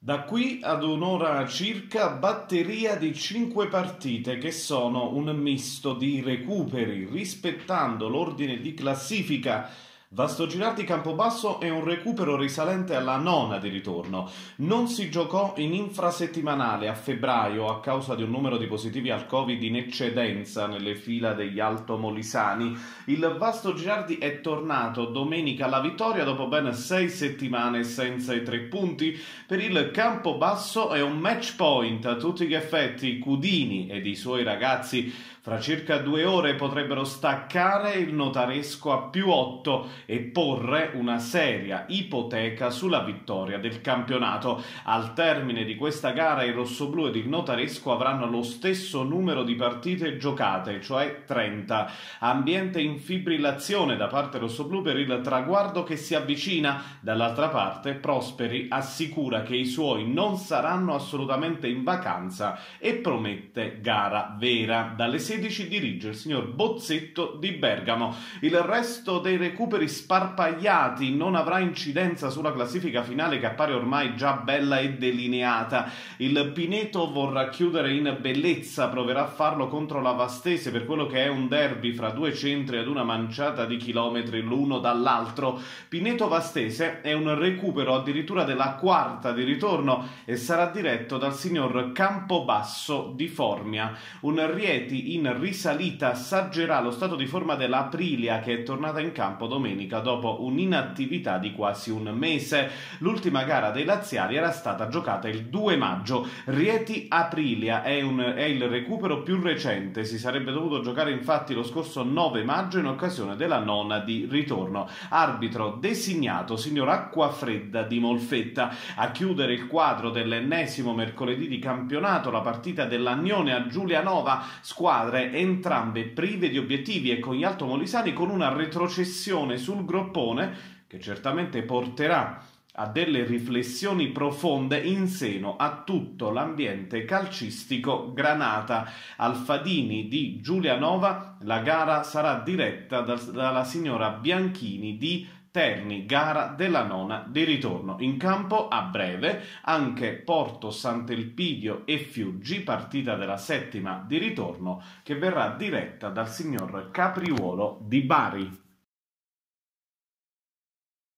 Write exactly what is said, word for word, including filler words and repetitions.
Da qui ad un'ora circa batteria di cinque partite che sono un misto di recuperi rispettando l'ordine di classifica. Vastogirardi Campobasso è un recupero risalente alla nona di ritorno. Non si giocò in infrasettimanale a febbraio a causa di un numero di positivi al Covid in eccedenza nelle fila degli altomolisani. Il Vastogirardi è tornato domenica alla vittoria dopo ben sei settimane senza i tre punti. Per il Campobasso è un match point a tutti gli effetti. Cudini ed i suoi ragazzi fra circa due ore potrebbero staccare il notaresco a più otto e porre una seria ipoteca sulla vittoria del campionato. Al termine di questa gara i rossoblù ed il notaresco avranno lo stesso numero di partite giocate, cioè trenta. Ambiente in fibrillazione da parte rossoblù per il traguardo che si avvicina. Dall'altra parte Prosperi assicura che i suoi non saranno assolutamente in vacanza e promette gara vera. Dalle sedici dirige il signor Bozzetto di Bergamo. Il resto dei recuperi sparpagliati non avrà incidenza sulla classifica finale che appare ormai già bella e delineata. Il Pineto vorrà chiudere in bellezza, proverà a farlo contro la Vastese per quello che è un derby fra due centri ad una manciata di chilometri l'uno dall'altro. Pineto Vastese è un recupero addirittura della quarta di ritorno e sarà diretto dal signor Campobasso di Formia. Un Rieti in risalita assaggerà lo stato di forma dell'Aprilia che è tornata in campo domenica dopo un'inattività di quasi un mese. L'ultima gara dei laziali era stata giocata il due maggio. Rieti Aprilia è, un, è il recupero più recente, si sarebbe dovuto giocare infatti lo scorso nove maggio in occasione della nona di ritorno. Arbitro designato signor Acquafredda di Molfetta. A chiudere il quadro dell'ennesimo mercoledì di campionato la partita dell'Anione a Giulianova, squadre entrambe prive di obiettivi e con gli altomolisani con una retrocessione sul groppone che certamente porterà a delle riflessioni profonde in seno a tutto l'ambiente calcistico granata. Al Fadini di Giulianova la gara sarà diretta da, dalla signora Bianchini di Terni, gara della nona di ritorno. In campo a breve anche Porto Sant'Elpidio e Fiuggi, partita della settima di ritorno che verrà diretta dal signor Capriuolo di Bari.